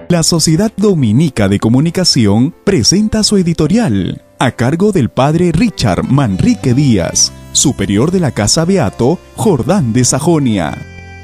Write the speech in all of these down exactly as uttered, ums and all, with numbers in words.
La Sociedad Dominica de Comunicación presenta su editorial, a cargo del padre Richard Manrique Díaz, superior de la Casa Beato Jordán de Sajonia.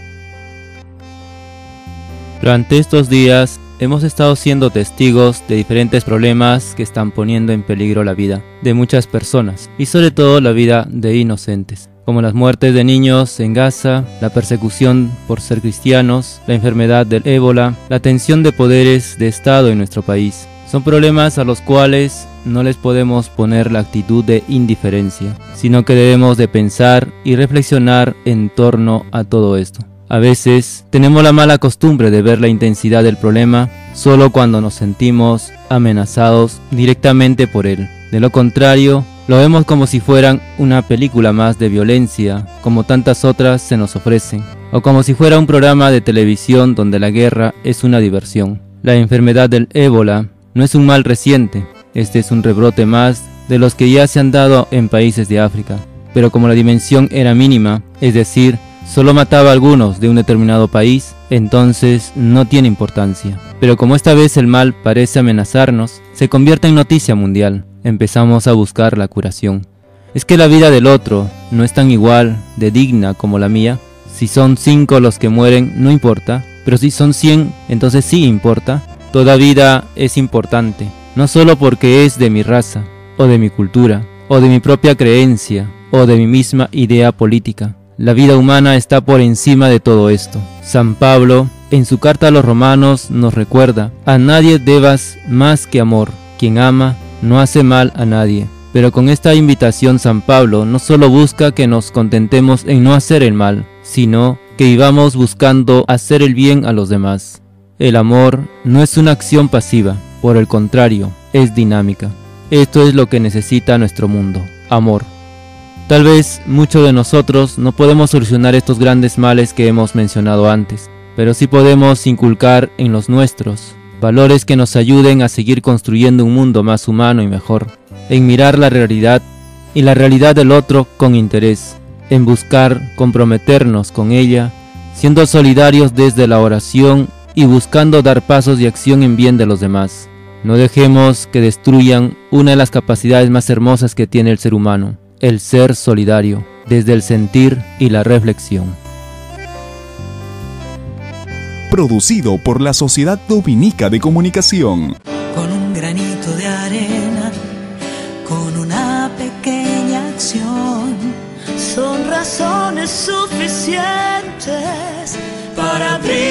Durante estos días hemos estado siendo testigos de diferentes problemas que están poniendo en peligro la vida de muchas personas y sobre todo la vida de inocentes, como las muertes de niños en Gaza, la persecución por ser cristianos, la enfermedad del ébola, la tensión de poderes de Estado en nuestro país. Son problemas a los cuales no les podemos poner la actitud de indiferencia, sino que debemos de pensar y reflexionar en torno a todo esto. A veces tenemos la mala costumbre de ver la intensidad del problema solo cuando nos sentimos amenazados directamente por él. De lo contrario, lo vemos como si fueran una película más de violencia, como tantas otras se nos ofrecen, o como si fuera un programa de televisión donde la guerra es una diversión. La enfermedad del ébola no es un mal reciente, este es un rebrote más de los que ya se han dado en países de África, pero como la dimensión era mínima, es decir, solo mataba a algunos de un determinado país, entonces no tiene importancia. Pero como esta vez el mal parece amenazarnos, se convierte en noticia mundial. Empezamos a buscar la curación. ¿Es que la vida del otro no es tan igual de digna como la mía? Si son cinco los que mueren, no importa, pero si son cien, entonces sí importa. Toda vida es importante, no solo porque es de mi raza, o de mi cultura, o de mi propia creencia, o de mi misma idea política. La vida humana está por encima de todo esto. San Pablo, en su carta a los romanos, nos recuerda: a nadie debas más que amor. Quien ama no hace mal a nadie. Pero con esta invitación San Pablo no solo busca que nos contentemos en no hacer el mal, sino que vivamos buscando hacer el bien a los demás. El amor no es una acción pasiva, por el contrario, es dinámica. Esto es lo que necesita nuestro mundo: amor. Tal vez muchos de nosotros no podemos solucionar estos grandes males que hemos mencionado antes, pero sí podemos inculcar en los nuestros valores que nos ayuden a seguir construyendo un mundo más humano y mejor, en mirar la realidad y la realidad del otro con interés, en buscar comprometernos con ella, siendo solidarios desde la oración y buscando dar pasos de acción en bien de los demás. No dejemos que destruyan una de las capacidades más hermosas que tiene el ser humano: el ser solidario, desde el sentir y la reflexión. Producido por la Sociedad Dominica de Comunicación. Con un granito de arena, con una pequeña acción, son razones suficientes para abrir